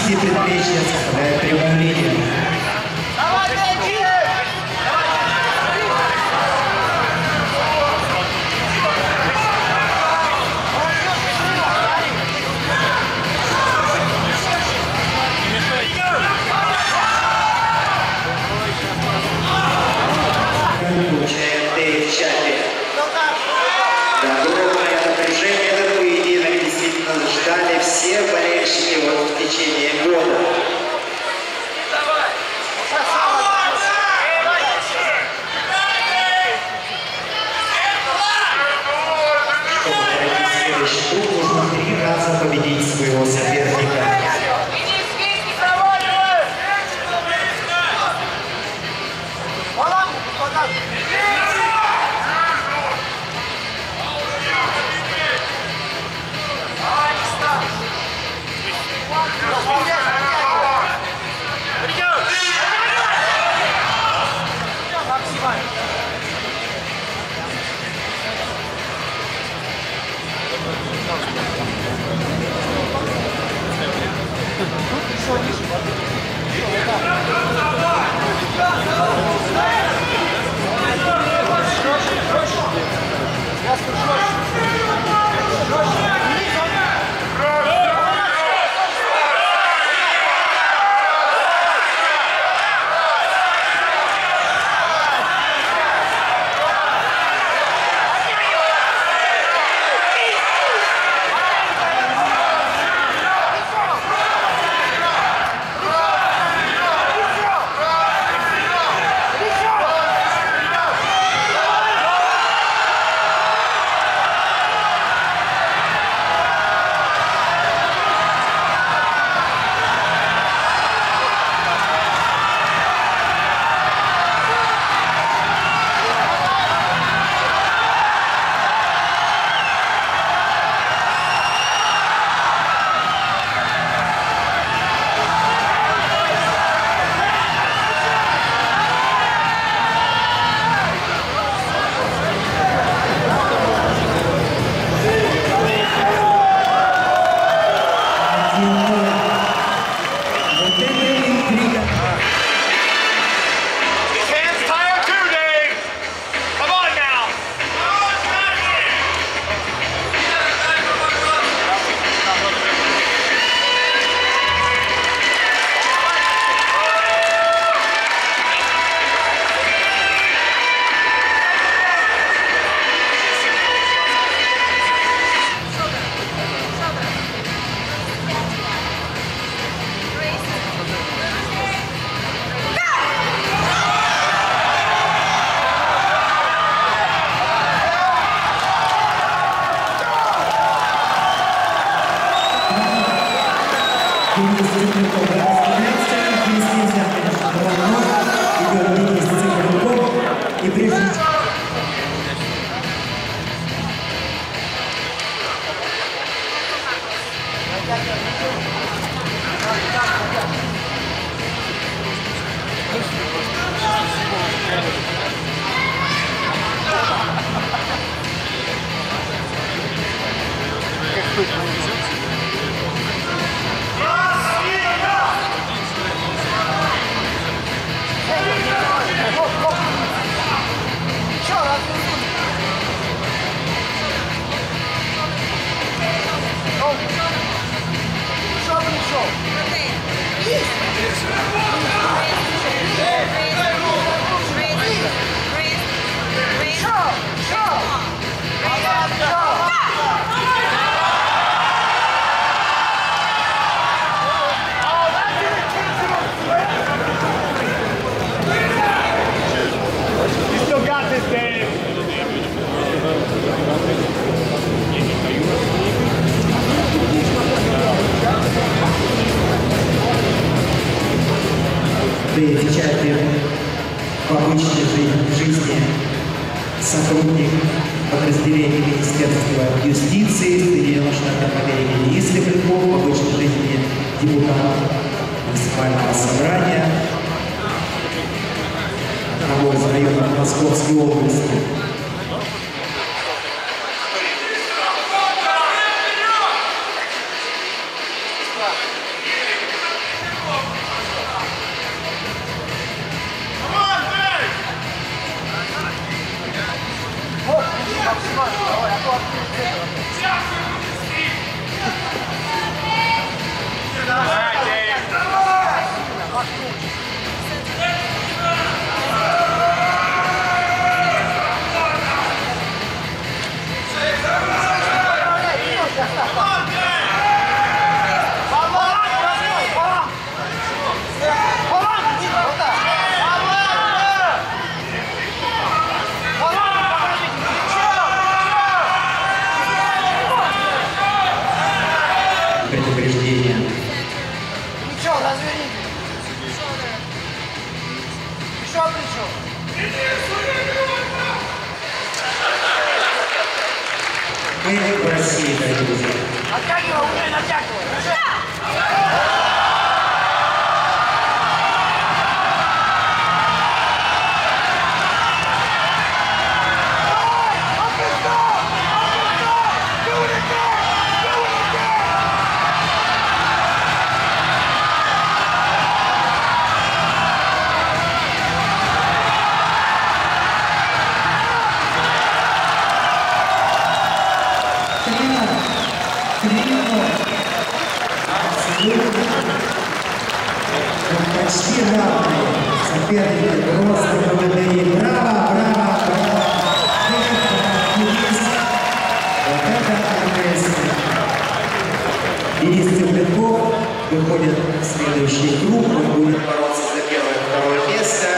Кисти предплечья составляют прямолинию. Получаем Дэйв Чапли. Огромное напряжение этот поединок действительно ждали все болельщики вот в течение года. Чтобы пройти следующий круг, нужно 3 раза победить своего соперника. И прежде Дэйв Чапли в обычной жизни сотрудник подразделения Министерства юстиции Соединенных Штатов Америки, министр Львов, в обычной жизни депутат муниципального собрания одного из районов Московской области. разверните. Еще причем. Мы в России, дорогие друзья. Оттягивай, уже натягивай. Почти равные соперники просто благодарим. Браво, браво, браво. Вот это агрессия. Денис Тепляков выходит в следующий круг. Он будет бороться за первое и второе место.